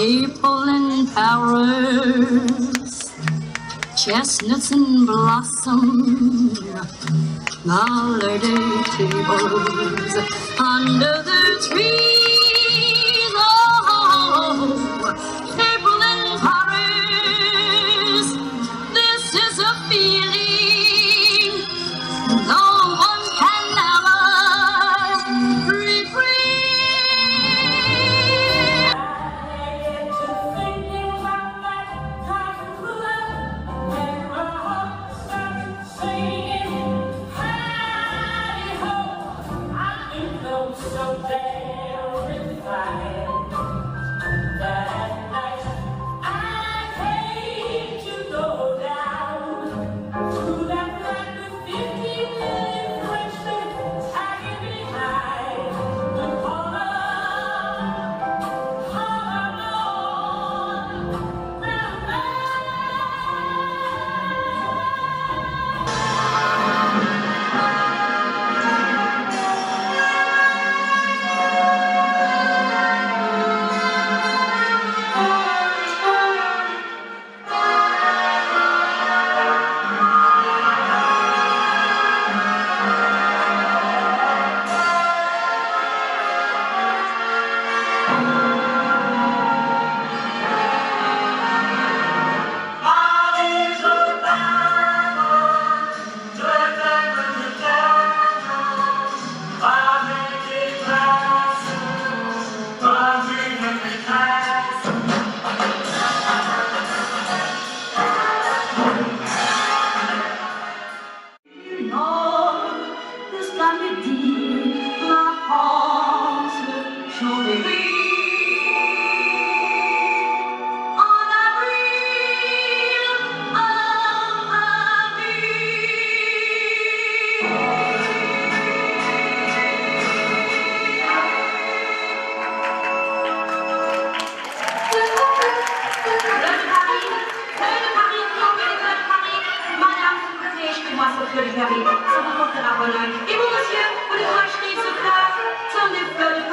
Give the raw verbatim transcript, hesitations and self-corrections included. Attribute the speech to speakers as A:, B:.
A: People in Paris, chestnuts in blossom, holiday tables under the trees. Oh, people in Paris, this is a feeling no one can ever reprieve.
B: So very fine that night I came to go down to that black with fifty million Frenchmen tagging behind the corner.
A: Et bon monsieur, vous devez acheter ce plat, c'en est feu.